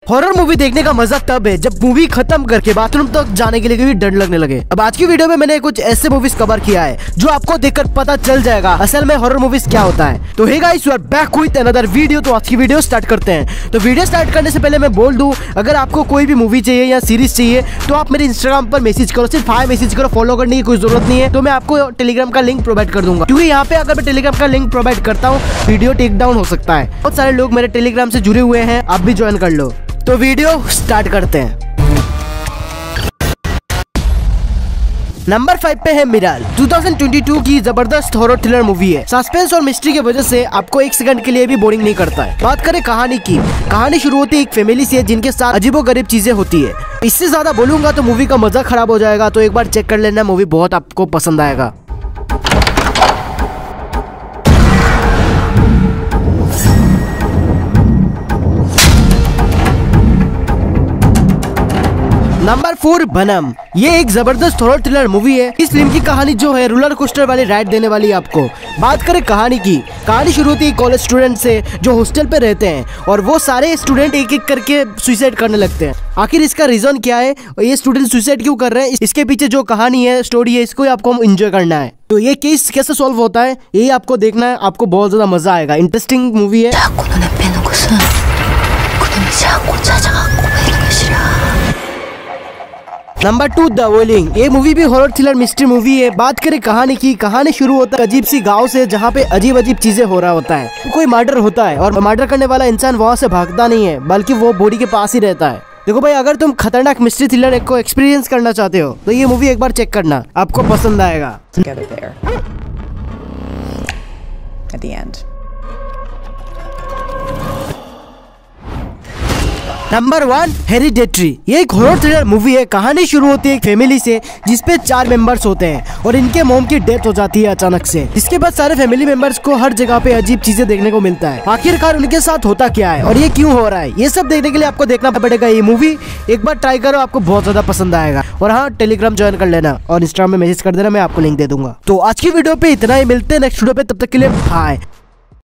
Horror movie देखने का मजा तब है जब मूवी खत्म करके बाथरूम तक जाने के लिए भी डर लगने लगे। अब आज की वीडियो में मैंने कुछ ऐसे मूवीज कवर किया है जो आपको देखकर पता चल जाएगा असल में हॉरर मूवीज क्या होता है। तो hey guys, you are back with another video. तो आज की वीडियो स्टार्ट करते हैं। तो वीडियो स्टार्ट करने से पहले मैं बोल दूं, अगर आपको कोई भी मूवी चाहिए या सीरीज चाहिए तो आप मेरे इंस्टाग्राम पर मैसेज करो, सिर्फ हाय मैसेज करो, फॉलो करने की कोई जरूरत नहीं है। तो मैं आपको टेलीग्राम का लिंक प्रोवाइड कर दूंगा, क्योंकि यहाँ पे अगर मैं टेलीग्राम का लिंक प्रोवाइड करता हूँ वीडियो टेक डाउन हो सकता है। बहुत सारे लोग मेरे टेलीग्राम से जुड़े हुए हैं, आप भी ज्वाइन कर लो। तो वीडियो स्टार्ट करते हैं। नंबर 5 पे है मिराल। 2022 की जबरदस्त हॉरर थ्रिलर मूवी है। सस्पेंस और मिस्ट्री की वजह से आपको एक सेकंड के लिए भी बोरिंग नहीं करता है। बात करें कहानी की, कहानी शुरू होती है एक फैमिली से जिनके साथ अजीबोगरीब चीजें होती है। इससे ज्यादा बोलूंगा तो मूवी का मजा खराब हो जाएगा, तो एक बार चेक कर लेना, मूवी बहुत आपको पसंद आएगा। नंबर 4 बनम। ये एक जबरदस्त हॉरर थ्रिलर मूवी है। इस फिल्म की कहानी जो है रोलर कोस्टर वाली राइड देने वाली है आपको। बात करें कहानी की, कहानी शुरू होती है कॉलेज स्टूडेंट से जो हॉस्टल पे रहते हैं और वो सारे स्टूडेंट एक एक करके सुसाइड करने लगते हैं। आखिर इसका रीजन क्या है और ये स्टूडेंट सुसाइड क्यों कर रहे हैं, इसके पीछे जो कहानी है, स्टोरी है, इसको आपको हम एंजॉय करना है। तो ये केस कैसे सॉल्व होता है यही आपको देखना है, आपको बहुत ज्यादा मजा आएगा। इंटरेस्टिंग मूवी है। Number 2 the wailing. ये मूवी भी हॉरर थ्रिलर मिस्ट्री मूवी है। बात करें कहानी की, कहानी शुरू होता है अजीब सी गांव से जहाँ पे अजीब अजीब चीजें हो रहा होता है। कोई मर्डर होता है और मर्डर करने वाला इंसान वहाँ से भागता नहीं है, बल्कि वो बॉडी के पास ही रहता है। देखो भाई, अगर तुम खतरनाक मिस्ट्री थ्रिलर को एक्सपीरियंस करना चाहते हो तो ये मूवी एक बार चेक करना, आपको पसंद आएगा। Number 1 hereditary. ये एक हॉरर थ्रिलर मूवी है। कहानी शुरू होती है एक फैमिली से जिसपे 4 मेंबर्स होते हैं और इनके मॉम की डेथ हो जाती है अचानक से। इसके बाद सारे फैमिली मेंबर्स को हर जगह पे अजीब चीजें देखने को मिलता है। आखिरकार उनके साथ होता क्या है और ये क्यों हो रहा है, ये सब देखने के लिए आपको देखना पड़ेगा। ये मूवी एक बार ट्राई करो, आपको बहुत ज्यादा पसंद आएगा। और हाँ, टेलीग्राम ज्वाइन कर लेना और इंस्टाग्राम में मैसेज कर देना, मैं आपको लिंक दे दूंगा। तो आज की वीडियो पे इतना ही, मिलते हैं नेक्स्ट वीडियो पे, तब तक के लिए बाय।